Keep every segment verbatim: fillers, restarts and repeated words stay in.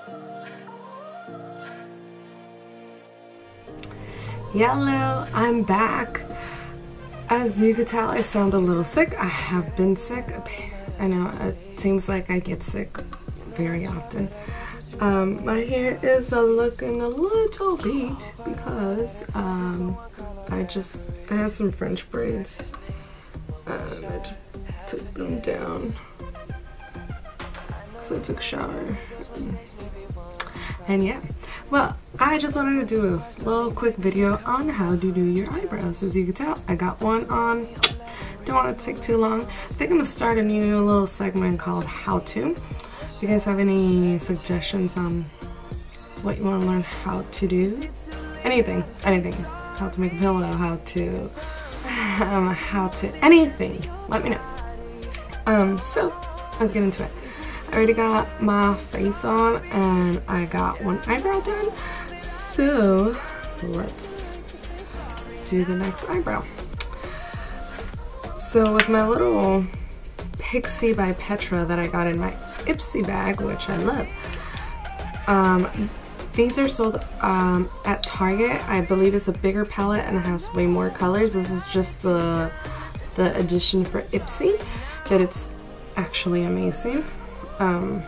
Hello, I'm back. As you could tell, I sound a little sick. I have been sick. I know it seems like I get sick very often. Um, my hair is uh, looking a little beat because um, I just I have some French braids and I just took them down because I took a shower. And yeah, well, I just wanted to do a little quick video on how to do your eyebrows. As you can tell, I got one on. Don't want it to take too long. I think I'm gonna start a new little segment called How To. If you guys have any suggestions on what you want to learn how to do, anything, anything, how to make a pillow, how to, um, how to, anything, let me know. Um, so let's get into it. I already got my face on and I got one eyebrow done. So let's do the next eyebrow. So with my little PIXI by Petra that I got in my PIXI bag, which I love, um, these are sold um, at Target. I believe it's a bigger palette and it has way more colors. This is just the, the edition for PIXI, but it's actually amazing. Um,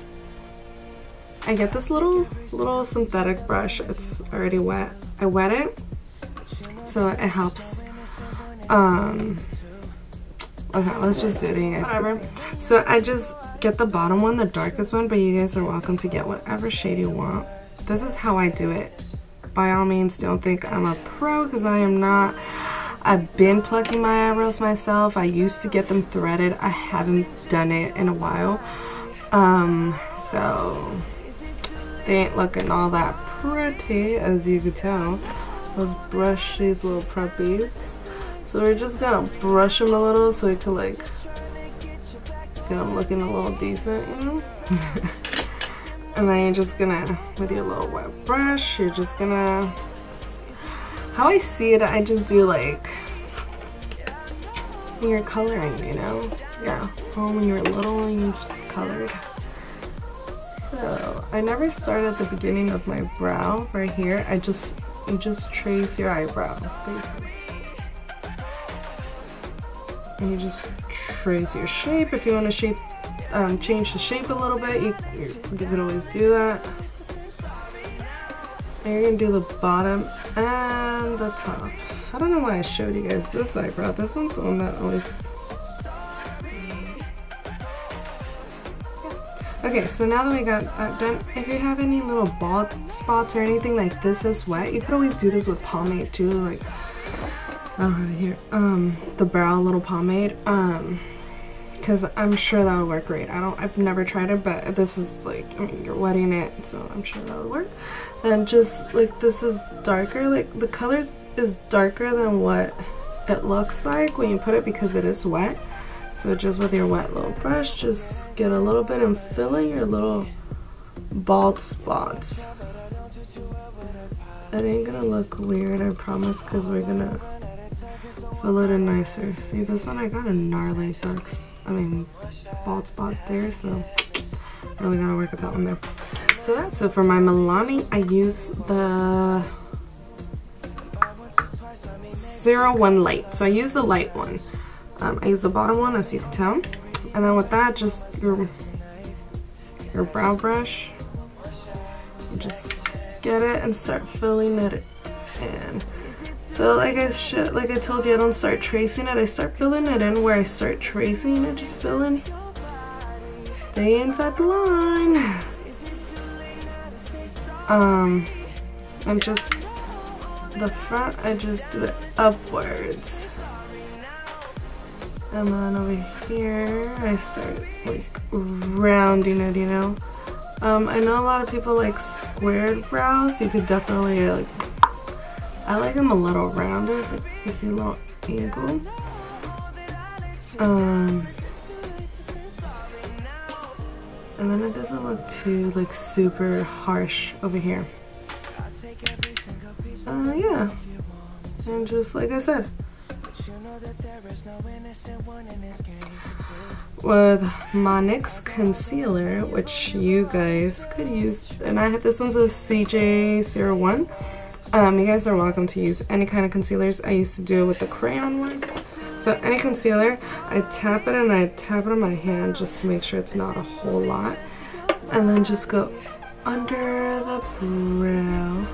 I get this little little synthetic brush. It's already wet. I wet it so it helps. Um, okay, let's just do it, you guys. Whatever. So I just get the bottom one, the darkest one, but you guys are welcome to get whatever shade you want. This is how I do it. By all means, don't think I'm a pro, because I am not. I've been plucking my eyebrows myself. I used to get them threaded. I haven't done it in a while. Um, so they ain't looking all that pretty, as you can tell. Let's brush these little puppies. So we're just gonna brush them a little so we can like get them looking a little decent, you know? And then you're just gonna, with your little wet brush, you're just gonna, how I see it, I just do like, when you're coloring, you know? Yeah, well, when you were little, you just colored. So, I never start at the beginning of my brow, right here. I just, you just trace your eyebrow, basically. And you just trace your shape. If you want to shape, um, change the shape a little bit, you, you, you can always do that. And you're going to do the bottom and the top. I don't know why I showed you guys this eyebrow. This one's the one that always... Okay, so now that we got that done, if you have any little bald spots or anything like this is wet, you could always do this with pomade too, like, I don't have it here, um, the brow little pomade, um, because I'm sure that would work great. I don't, I've never tried it, but this is like, I mean, you're wetting it, so I'm sure that would work. And just, like, this is darker, like, the colors is darker than what it looks like when you put it because it is wet. So just with your wet little brush, just get a little bit and fill in your little bald spots. It ain't gonna look weird, I promise, because we're gonna fill it in nicer. See, this one I got a gnarly dark, I mean, bald spot there, so really gotta work with that one there. So that's so for my MILANI, I use the zero one light. So I use the light one. Um, I use the bottom one, as you can tell, and then with that, just your your brow brush, just get it and start filling it in. So like I should, like I told you, I don't start tracing it. I start filling it in where I start tracing it. Just fill in, stay inside the line. Um, and just the front, I just do it upwards. And then over here, I start like rounding it, you know. Um, I know a lot of people like squared brows. You could definitely like, I like them a little rounded. Like you see a little angle. Um, and then it doesn't look too like super harsh over here. Uh, yeah. And just like I said, with my NYX concealer, which you guys could use, and I had this one's a C J zero one. Um, you guys are welcome to use any kind of concealers. I used to do it with the crayon one. So any concealer, I tap it and I tap it on my hand just to make sure it's not a whole lot, and then just go under the brow.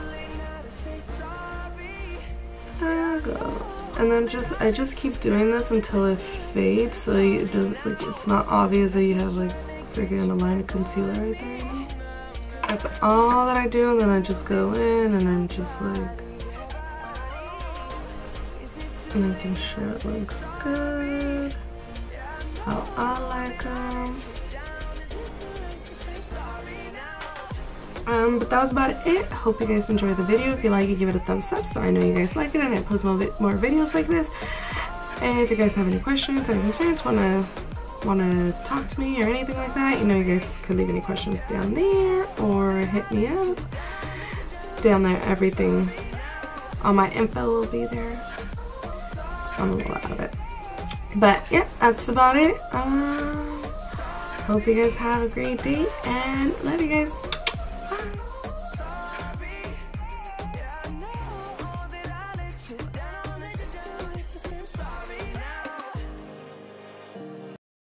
There we go. And then just I just keep doing this until it fades, so it doesn't, like, it's not obvious that you have like freaking a line of concealer right there. That's all that I do, and then I just go in and I'm just like making sure it looks good, how I like them. Um, but that was about it. Hope you guys enjoyed the video. If you like it, give it a thumbs up so I know you guys like it and I post more, vi more videos like this. And if you guys have any questions or concerns, wanna wanna talk to me or anything like that, you know, you guys could leave any questions down there or hit me up. Down there, everything, all my info will be there. I'm a little out of it. But yeah, that's about it. Um, hope you guys have a great day and love you guys.